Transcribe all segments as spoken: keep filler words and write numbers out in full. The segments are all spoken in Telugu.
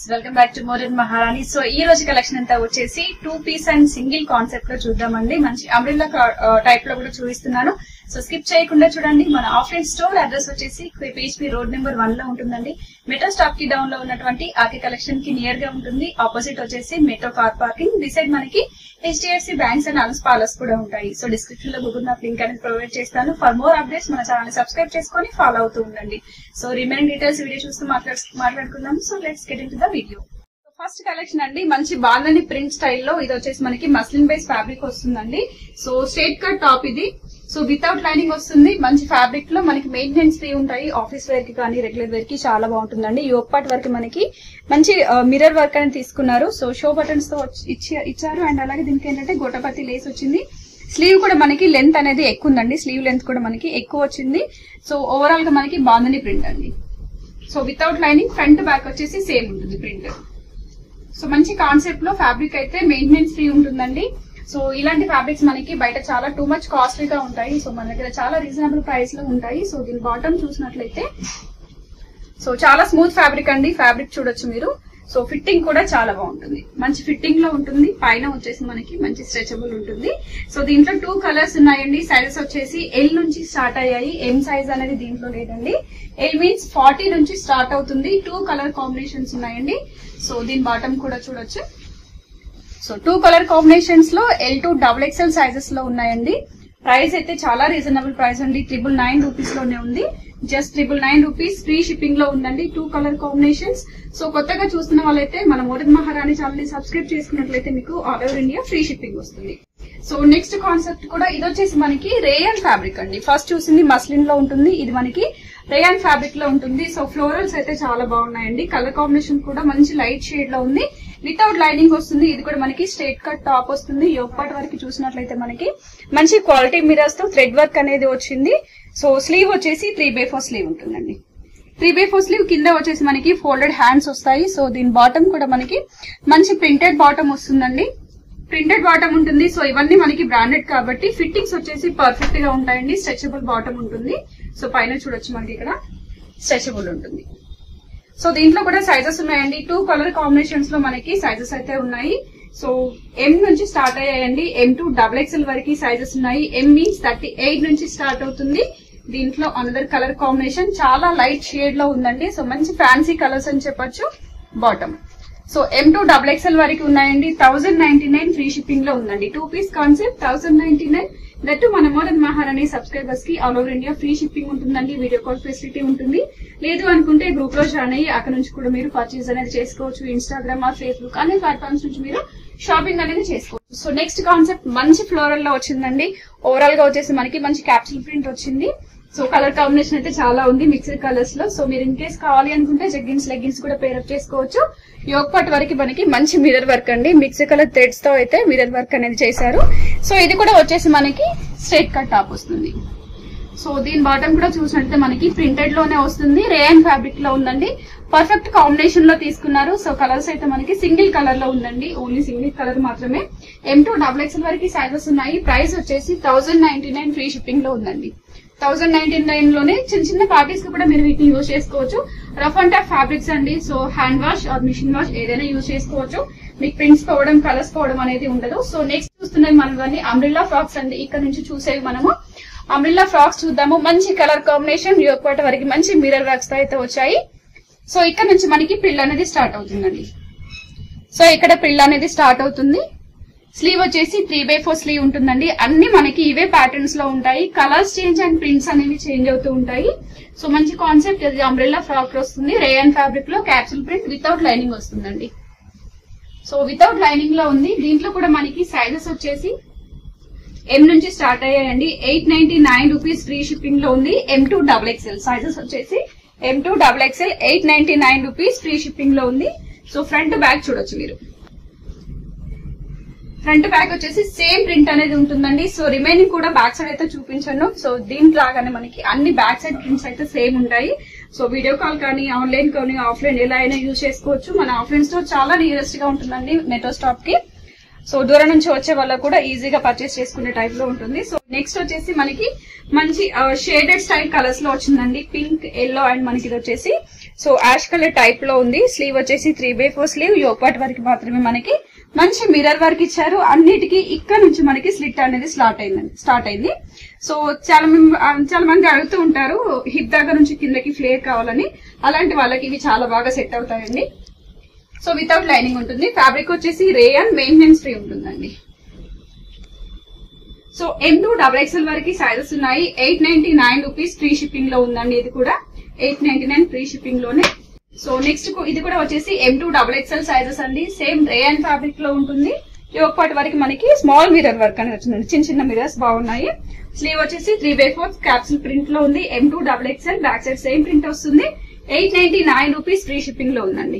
Welcome back to modern Maharani. So ఈ రోజు కలెక్షన్ అంతా వచ్చేసి two piece and single concept లో చూద్దామండి. మంచి అంబ్రెల్లా టైప్ లో కూడా చూపిస్తున్నాను. సో స్కిప్ చేయకుండా చూడండి. మన ఆఫ్లైన్ స్టోర్ అడ్రస్ వచ్చేసి పిహెచ్పి రోడ్ నెంబర్ వన్ లో ఉంటుందండి. మెట్రో స్టాప్ కి డౌన్ లో ఉన్నటువంటి ఆర్కే కలెక్షన్ కి నియర్ గా ఉంటుంది. ఆపోజిట్ వచ్చేసి మెట్రో కార్ పార్కింగ్. డిసైడ్ మనకి హెచ్డిఎఫ్సి బ్యాంక్స్ అండ్ అన్స్ పార్లర్స్ కూడా ఉంటాయి. సో డిస్క్రిప్షన్ లో గూగుల్ మ్యాప్ లింక్ అనేది ప్రొవైడ్ చేస్తాను. ఫర్ మోర్ అప్డేట్స్ మన ఛానల్ సబ్స్క్రైబ్ చేసుకుని ఫాలో అవుతూ ఉండండి. సో రిమైనింగ్ డీటెయిల్స్ వీడియో చూస్తూ మాట్లాడుకుందాం. So let's get into the video. First collection అండి, మంచి బాందని ప్రింట్ స్టైల్లో ఇది వచ్చేసి మనకి మస్లిన్ బేస్ ఫ్యాబ్రిక్ వస్తుందండి. సో స్ట్రైట్ కట్ టాప్ ఇది. సో వితౌట్ లైనింగ్ వస్తుంది. మంచి ఫ్యాబ్రిక్ లో మనకి మెయింటెనెన్స్ ఫ్రీ ఉంటాయి. ఆఫీస్ వేర్ కి కానీ రెగ్యులర్ వేర్ కి చాలా బాగుంటుందండి. యోక్ పార్ట్ వరకు మనకి మంచి మిర్రర్ వర్క్ అనేది తీసుకున్నారు. సో షో బటన్స్ తో ఇచ్చారు. అండ్ అలాగే దీనికి ఏంటంటే గోటపతి లేస్ వచ్చింది. స్లీవ్ కూడా మనకి లెంత్ అనేది ఎక్కువ ఉందండి. స్లీవ్ లెంత్ కూడా మనకి ఎక్కువ వచ్చింది. సో ఓవరాల్ గా మనకి బాందని ప్రింట్ అండి. So without lining front back వచ్చేసి సేమ్ ఉంటుంది ప్రింట్. సో మంచి కాన్సెప్ట్ లో ఫ్యాబ్రిక్ అయితే మెయింటెనెన్స్ ఫ్రీ ఉంటుందండి. సో ఇలాంటి ఫ్యాబ్రిక్స్ మనకి బయట చాలా టూ మచ్ కాస్ట్లీగా ఉంటాయి. సో మన దగ్గర చాలా రీజనబుల్ ప్రైస్ లో ఉంటాయి. సో దీని బాటమ్ చూసినట్లయితే సో చాలా స్మూత్ ఫ్యాబ్రిక్ అండి. ఫ్యాబ్రిక్ చూడొచ్చు మీరు. సో ఫిట్టింగ్ కూడా చాలా బాగుంటుంది. మంచి ఫిట్టింగ్ లో ఉంటుంది. పైన వచ్చేసి మనకి మంచి స్ట్రెచబుల్ ఉంటుంది. సో దీంట్లో టూ కలర్స్ ఉన్నాయండి. సైజెస్ వచ్చేసి ఎల్ నుంచి స్టార్ట్ అయ్యాయి. ఎం సైజ్ అనేది దీంట్లో లేదండి. ఎల్ మీన్స్ ఫార్టీ నుంచి స్టార్ట్ అవుతుంది. టూ కలర్ కాంబినేషన్స్ ఉన్నాయండి. సో దీని బాటమ్ కూడా చూడొచ్చు. సో టూ కలర్ కాంబినేషన్స్ లో L to double XL sizes లో ఉన్నాయండి. ప్రైస్ అయితే చాలా రీజనబుల్ ప్రైస్ అండి. ట్రిపుల్ నైన్ రూపీస్ లోనే ఉంది. Just triple nine rupees free shipping లో ఉందండి. Two colour combinations. సో కొత్తగా చూస్తున్న వాళ్ళైతే మన మోడర్న్ మహారాణి ఛానల్ ని సబ్స్క్రైబ్ చేసుకున్నట్లయితే మీకు all over India free shipping వస్తుంది. సో నెక్స్ట్ కాన్సెప్ట్ కూడా ఇది వచ్చేసి మనకి రేయన్ ఫ్యాబ్రిక్ అండి. ఫస్ట్ చూసింది మస్లిన్ లో ఉంటుంది. ఇది మనకి రేయాన్ ఫ్యాబ్రిక్ లో ఉంటుంది. సో ఫ్లోరల్స్ అయితే చాలా బాగున్నాయండి. కలర్ కాంబినేషన్ కూడా మంచి లైట్ షేడ్ లో ఉంది. వితౌట్ లైనింగ్ వస్తుంది. ఇది కూడా మనకి స్ట్రైట్ కట్ టాప్ వస్తుంది. యోక్ పార్ట్ వరకు చూసినట్లయితే మనకి మంచి క్వాలిటీ మిరర్స్ తో థ్రెడ్ వర్క్ అనేది వచ్చింది. సో స్లీవ్ వచ్చేసి త్రీ బై ఫోర్ స్లీవ్ ఉంటుందండి. త్రీ బై ఫోర్ స్లీవ్ కింద వచ్చేసి మనకి ఫోల్డెడ్ హ్యాండ్స్ వస్తాయి. సో దీని బాటమ్ కూడా మనకి మంచి ప్రింటెడ్ బాటమ్ వస్తుందండి. ప్రింటెడ్ బాటమ్ ఉంటుంది. సో ఇవన్నీ మనకి బ్రాండెడ్ కాబట్టి ఫిట్టింగ్స్ వచ్చేసి పర్ఫెక్ట్ గా ఉంటాయండి. స్ట్రెచబుల్ బాటమ్ ఉంటుంది. సో పైన చూడొచ్చు మనకి ఇక్కడ స్ట్రెచబుల్ ఉంటుంది. సో దీంట్లో కూడా సైజెస్ ఉన్నాయండి. టూ కలర్ కాంబినేషన్స్ లో మనకి సైజెస్ అయితే ఉన్నాయి. సో ఎం నుంచి స్టార్ట్ అయ్యాయండి. ఎం టు డబుల్ ఎక్స్ఎల్ వరకు సైజెస్ ఉన్నాయి. ఎం మీన్స్ థర్టీ ఎయిట్ నుంచి స్టార్ట్ అవుతుంది. దీంట్లో అనదర్ కలర్ కాంబినేషన్ చాలా లైట్ షేడ్ లో ఉందండి. సో మంచి ఫ్యాన్సీ కలర్స్ అని చెప్పొచ్చు. Bottom so M to double XL వరకు ఉన్నాయండి. Thousand ninety nine free shipping లో ఉందండి. Two piece concept thousand ninety nine that మన మోడర్న్ మహారాణి సబ్స్క్రైబర్స్ కి all over India free shipping ఉంటుందండి. వీడియో కాల్ ఫెసిలిటీ ఉంటుంది. లేదు అనుకుంటే గ్రూప్ లో జాయిన్ అయ్యి అక్కడ నుంచి కూడా మీరు పర్చేజ్ అనేది చేసుకోవచ్చు. ఇన్స్టాగ్రామ్ ఆర్ ఫేస్బుక్ అనే ప్లాట్ఫామ్స్ నుంచి మీరు షాపింగ్ అనేది చేసుకోవచ్చు. సో నెక్స్ట్ కాన్సెప్ట్ మంచి ఫ్లోరల్ లో వచ్చిందండి. ఓవరాల్ గా వచ్చేసి మనకి మంచి క్యాప్సూల్ ప్రింట్ వచ్చింది. సో కలర్ కాంబినేషన్ అయితే చాలా ఉంది మిక్స్డ్ కలర్స్ లో. సో మీరు ఇన్ కేస్ కావాలి అనుకుంటే జగ్గిన్స్ లెగ్గిన్స్ కూడా పేరప్ చేసుకోవచ్చు. యోక్ పార్ట్ వరకు మనకి మంచి మిర్రర్ వర్క్ అండి. మిక్స్డ్ కలర్ థ్రెడ్స్ తో అయితే మిర్రర్ వర్క్ అనేది చేశారు. సో ఇది కూడా వచ్చేసి మనకి స్ట్రైట్ కట్ టాప్ వస్తుంది. సో దీని బాటమ్ కూడా చూసినట్లయితే మనకి ప్రింటెడ్ లోనే వస్తుంది. రేయన్ ఫ్యాబ్రిక్ లో ఉందండి. పర్ఫెక్ట్ కాంబినేషన్ లో తీసుకున్నారు. సో కలర్స్ అయితే మనకి సింగిల్ కలర్ లో ఉందండి. ఓన్లీ సింగిల్ కలర్ మాత్రమే. ఎం టు డబుల్ ఎక్స్ఎల్ వరకు సైజెస్ ఉన్నాయి. ప్రైస్ వచ్చేసి thousand ninety nine free shipping లో ఉందండి. థౌసండ్ నైన్టీ నైన్ లోనే చిన్న చిన్న పార్టీస్ కి కూడా మీరు వీటిని యూజ్ చేసుకోవచ్చు. రఫ్ అండ్ టఫ్ ఫ్యాబ్రిక్స్ అండి. So hand wash or machine wash ఏదైనా యూజ్ చేసుకోవచ్చు. మీకు ప్రింట్స్ పోవడం కలర్స్ పోవడం అనేది ఉండదు. సో నెక్స్ట్ చూస్తున్నవి మనకి అంబ్రెల్లా ఫ్రాక్స్ అండి. ఇక్కడ నుంచి చూసేవి మనము అంబ్రెల్లా ఫ్రాక్స్ చూద్దాము. మంచి కలర్ కాంబినేషన్ యోక్ పార్ట్ వరకు మంచి మిర్రర్ వర్క్స్ తో అయితే వచ్చాయి. సో ఇక్కడ నుంచి మనకి ప్రిల్ అనేది స్టార్ట్ అవుతుందండి. సో ఇక్కడ ప్రిల్ అనేది స్టార్ట్ అవుతుంది. స్లీవ్ వచ్చేసి త్రీ బై ఫోర్ స్లీవ్ ఉంటుందండి. అన్ని మనకి ఇవే ప్యాటర్న్స్ లో ఉంటాయి. కలర్స్ చేంజ్ అండ్ ప్రింట్స్ అనేవి చేంజ్ అవుతూ ఉంటాయి. సో మంచి కాన్సెప్ట్. ఇది అంబ్రెల్లా ఫ్రాక్ వస్తుంది. రేయన్ ఫ్యాబ్రిక్ లో క్యాప్సూల్ ప్రింట్ వితౌట్ లైనింగ్ వస్తుందండి. సో వితౌట్ లైనింగ్ లో ఉంది. దీంట్లో కూడా మనకి సైజెస్ వచ్చేసి ఎం నుంచి స్టార్ట్ అయ్యాయండి. Eight ninety nine rupees free shipping లో ఉంది. M to double XL sizes వచ్చేసి M to double XL eight ninety nine rupees free shipping లో ఉంది. సో ఫ్రంట్ బ్యాక్ చూడొచ్చు మీరు. ఫ్రంట్ బ్యాక్ వచ్చేసి సేమ్ ప్రింట్ అనేది ఉంటుందండి. సో రిమైనింగ్ కూడా బ్యాక్ సైడ్ అయితే చూపించాను. సో దీంట్లో లాగానే మనకి అన్ని బ్యాక్ సైడ్ ప్రింట్స్ అయితే సేమ్ ఉంటాయి. సో వీడియో కాల్ కానీ ఆన్లైన్ కానీ ఆఫ్లైన్ ఎలా అయినా యూజ్ చేసుకోవచ్చు. మన ఆఫ్లైన్ స్టోర్ చాలా నియరెస్ట్ గా ఉంటుందండి మెట్రో స్టాప్ కి. సో దూరం నుంచి వచ్చే వాళ్ళకు కూడా ఈజీగా పర్చేస్ చేసుకునే టైప్ లో ఉంటుంది. సో నెక్స్ట్ వచ్చేసి మనకి మంచి షేడెడ్ స్టైల్ కలర్స్ లో వచ్చిందండి. పింక్, ఎల్లో అండ్ మనకి ఇది వచ్చేసి సో యాష్ కలర్ టైప్ లో ఉంది. స్లీవ్ వచ్చేసి three by four sleeve, yoke part వరకు మాత్రమే మనకి మంచి మిర్రర్ వర్క్ ఇచ్చారు. అన్నిటికీ ఇక్కడ నుంచి మనకి స్లిట్ అనేది స్టార్ట్ అయిందండి స్టార్ట్ అయింది. సో చాలా చాలా మంది అడుగుతూ ఉంటారు హిప్ దగ్గర నుంచి కిందకి ఫ్లేర్ కావాలని, అలాంటి వాళ్ళకి ఇవి చాలా బాగా సెట్ అవుతాయండి. సో వితౌట్ లైనింగ్ ఉంటుంది. ఫ్యాబ్రిక్ వచ్చేసి రేయన్, మెయింటెనెన్స్ ఫ్రీ ఉంటుందండి. So M to double XL వరకు సైజెస్ ఉన్నాయి. Eight ninety nine rupees free shipping లో ఉందండి. ఇది కూడా eight ninety nine free shipping లోనే. సో నెక్స్ట్ ఇది కూడా వచ్చేసి M to double XL sizes అండి. సేమ్ రేయన్ ఫ్యాబ్రిక్ లో ఉంటుంది. యోగపాట్ వరకు మనకి స్మాల్ మిర్రర్ వర్క్ అనేది వచ్చిందండి. చిన్న చిన్న మిర్రర్స్ బాగున్నాయి. స్లీవ్ వచ్చేసి three by four capsule print లో ఉంది. M to double XL back side same print వస్తుంది. Eight ninety nine rupees free shipping లో ఉందండి.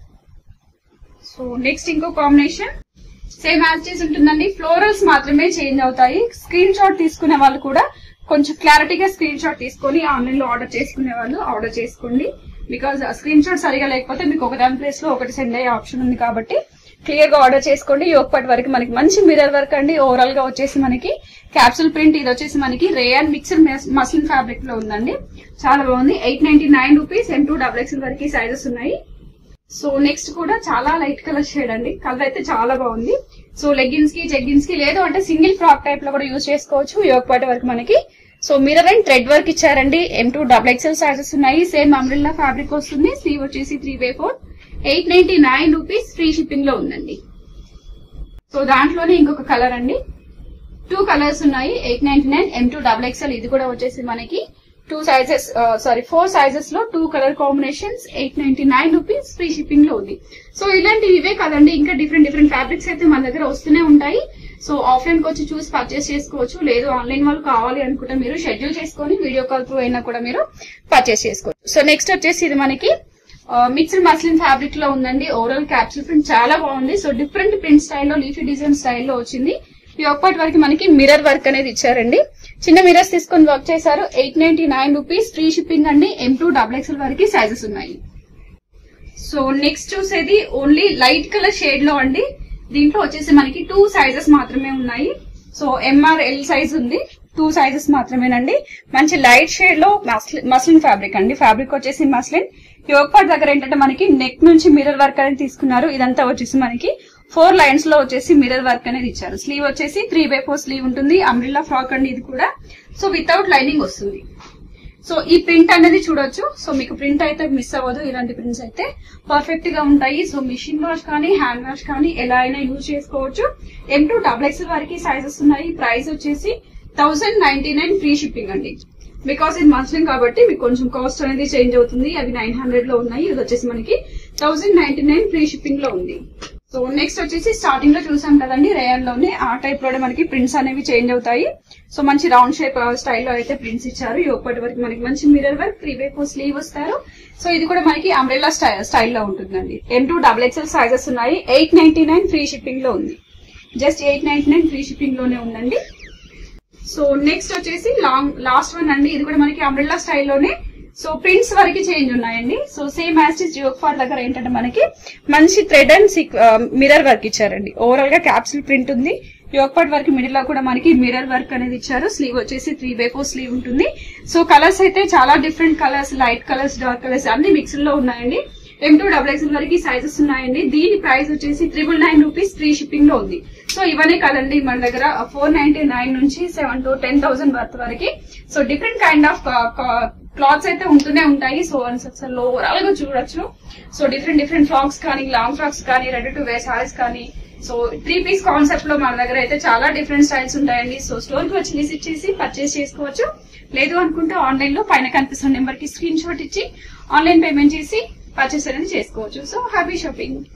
సో నెక్స్ట్ ఇంకో కాంబినేషన్ సేమ్ యాజ్ ఉంటుందండి. ఫ్లోరల్స్ మాత్రమే చేంజ్ అవుతాయి. స్క్రీన్ షాట్ తీసుకునే వాళ్ళు కూడా కొంచెం క్లారిటీగా స్క్రీన్ షాట్ తీసుకొని ఆన్లైన్ లో ఆర్డర్ చేసుకునే వాళ్ళు ఆర్డర్ చేసుకోండి. బికాజ్ స్క్రీన్ షాట్ సరిగా లేకపోతే మీకు ఒక దాని ప్లేస్ లో ఒకటి సెండ్ అయ్యే ఆప్షన్ ఉంది కాబట్టి క్లియర్ గా ఆర్డర్ చేసుకోండి. యోగపాట్ వరకు మనకి మంచి మిర్రర్ వర్క్ అండి. ఓవరాల్ గా వచ్చేసి మనకి క్యాప్సూల్ ప్రింట్. ఇది వచ్చేసి మనకి రేయన్ మిక్స్డ్ మస్లిన్ ఫ్యాబ్రిక్ లో ఉందండి. చాలా బాగుంది. Eight ninety nine rupees M to double XL వరకు సైజెస్ ఉన్నాయి. సో నెక్స్ట్ కూడా చాలా లైట్ కలర్ షేడ్ అండి. కలర్ అయితే చాలా బాగుంది. సో లెగ్గిన్స్ కి, జెగ్గిన్స్ కి లేదు అంటే సింగిల్ ఫ్రాక్ టైప్ లో కూడా యూజ్ చేసుకోవచ్చు. యోగపాట్ వరకు మనకి so mirror and thread work ఇచ్చారండి. M to double XL sizes ఉన్నాయి. సేమ్ అంబ్రెల్లా ఫ్యాబ్రిక్ వస్తుంది. స్లీవ్ వచ్చేసి three by four eight ninety nine rupees free shipping లో ఉందండి. సో దాంట్లోనే ఇంకొక కలర్ అండి. టూ కలర్స్ ఉన్నాయి. Eight ninety nine M to double XL. ఇది కూడా వచ్చేసి మనకి two sizes sorry four sizes లో two colour combinations. Eight ninety nine rupees free shipping లో ఉంది. సో ఇలాంటివి ఇవే కదండి, ఇంకా డిఫరెంట్ డిఫరెంట్ ఫ్యాబ్రిక్స్ అయితే మన దగ్గర వస్తూనే ఉంటాయి. సో ఆఫ్లైన్ కి వచ్చి చూసి పర్చేస్ చేసుకోవచ్చు. లేదు ఆన్లైన్ వాళ్ళు కావాలి అనుకుంటే మీరు షెడ్యూల్ చేసుకుని వీడియో కాల్ త్రూ అయినా కూడా మీరు పర్చేస్ చేసుకోవచ్చు. సో నెక్స్ట్ వచ్చేసి ఇది మనకి మిక్స్డ్ మస్లిన్ ఫ్యాబ్రిక్ లో ఉందండి. ఓవరాల్ క్యాప్సూల్ ప్రింట్ చాలా బాగుంది. సో డిఫరెంట్ ప్రింట్ స్టైల్లో, లీఫీ డిజైన్ స్టైల్లో వచ్చింది. యోగపాట్ వరకు మనకి మిర్రర్ వర్క్ అనేది ఇచ్చారండి. చిన్న మిర్రర్స్ తీసుకొని వర్క్ చేశారు. Eight ninety nine rupees free shipping అండి. ఎం టూ డబల్ ఎక్స్ఎల్ వరకు సైజెస్ ఉన్నాయి. సో నెక్స్ట్ చూసేది ఓన్లీ లైట్ కలర్ షేడ్ లో అండి. దీంట్లో వచ్చేసి మనకి టూ సైజెస్ మాత్రమే ఉన్నాయి. సో ఎంఆర్ ఎల్ సైజ్ ఉంది. టూ సైజెస్ మాత్రమేనండి. మంచి లైట్ షేడ్ లో మస్లిన్ ఫ్యాబ్రిక్ అండి. ఫ్యాబ్రిక్ వచ్చేసి మస్లిన్. యోగపాట్ దగ్గర ఏంటంటే మనకి నెక్ నుంచి మిర్రర్ వర్క్ అనేది తీసుకున్నారు. ఇదంతా వచ్చేసి మనకి ఫోర్ లైన్స్ లో వచ్చేసి మిర్రర్ వర్క్ అనేది ఇచ్చారు. స్లీవ్ వచ్చేసి త్రీ బై ఫోర్ స్లీవ్ ఉంటుంది. అంబ్రిల్లా ఫ్రాక్ అండి ఇది కూడా. సో వితౌట్ లైనింగ్ వస్తుంది. సో ఈ ప్రింట్ అనేది చూడొచ్చు. సో మీకు ప్రింట్ అయితే మిస్ అవ్వదు. ఇలాంటి ప్రింట్స్ అయితే పర్ఫెక్ట్ గా ఉంటాయి. సో మిషన్ వాష్ కానీ హ్యాండ్ వాష్ కానీ ఎలా అయినా యూజ్ చేసుకోవచ్చు. ఎం టూ డబల్ ఎక్స్ఎల్ వరకు సైజెస్ ఉన్నాయి. ప్రైస్ వచ్చేసి thousand ninety nine free shipping అండి. బికాస్ ఇది మస్లిన్ కాబట్టి మీకు కొంచెం కాస్ట్ అనేది చేంజ్ అవుతుంది. అవి నైన్ హండ్రెడ్ లో ఉన్నాయి. ఇది వచ్చేసి మనకి thousand ninety nine free shipping లో ఉంది. సో నెక్స్ట్ వచ్చేసి స్టార్టింగ్ లో చూసాం కదండి రేయన్ లోనే ఆ టైప్ లోనే మనకి ప్రింట్స్ అనేవి చేంజ్ అవుతాయి. సో మంచి రౌండ్ షేప్ స్టైల్లో అయితే ప్రింట్స్ ఇచ్చారు. యోగపాట్ వరకు మనకి మంచి mirror work, three by four sleeve వస్తారు. సో ఇది కూడా మనకి అంబ్రెల్లా స్టైల్లో ఉంటుందండి. M to double XL sizes ఉన్నాయి. Eight ninety nine free shipping లో ఉంది. Just eight ninety nine free shipping లోనే ఉందండి. సో నెక్స్ట్ వచ్చేసి లాంగ్ లాస్ట్ వన్ అండి. ఇది కూడా మనకి అంబ్రెల్లా స్టైల్లోనే. సో ప్రింట్స్ వరకు చేంజ్ ఉన్నాయండి. So same as is yoke part దగ్గర ఏంటంటే మనకి మంచి థ్రెడ్ అండ్ మిర్రర్ వర్క్ ఇచ్చారండి. ఓవరాల్ గా క్యాప్సూల్ ప్రింట్ ఉంది. యోగపాట్ వరకు మిడిల్ లో కూడా మనకి మిర్రర్ వర్క్ అనేది ఇచ్చారు. స్లీవ్ వచ్చేసి త్రీ బై ఫోర్ స్లీవ్ ఉంటుంది. సో కలర్స్ అయితే చాలా different colours, light colours, dark colours అన్ని మిక్స్డ్ లో ఉన్నాయండి. ఎం టూ డబల్ ఎక్స్ఎల్ వరకు సైజెస్ ఉన్నాయండి. దీని ప్రైస్ వచ్చేసి triple nine rupees free shipping లో ఉంది. సో ఇవన్నీ కదండి మన దగ్గర ఫోర్ నైన్టీ నైన్ నుంచి seven to ten thousand worth వరకు. So different kind of clothes అయితే ఉంటూనే ఉంటాయి. సో అసలు ఓవరాల్ గా చూడొచ్చు. సో డిఫరెంట్ డిఫరెంట్ ఫ్రాక్స్ కానీ, లాంగ్ ఫ్రాక్స్ కానీ, రెడీ టు వేర్ సారీస్ కానీ, సో త్రీ పీస్ కాన్సెప్ట్ లో మన దగ్గర అయితే చాలా డిఫరెంట్ స్టైల్స్ ఉంటాయండి. సో స్టోర్ కి వచ్చి విజిట్ చేసి పర్చేస్ చేసుకోవచ్చు. లేదు అనుకుంటే ఆన్లైన్ లో పైన కనిపిస్తున్న నెంబర్ కి స్క్రీన్ షాట్ ఇచ్చి ఆన్లైన్ పేమెంట్ చేసి పర్చేస్ అనేది చేసుకోవచ్చు. So happy shopping.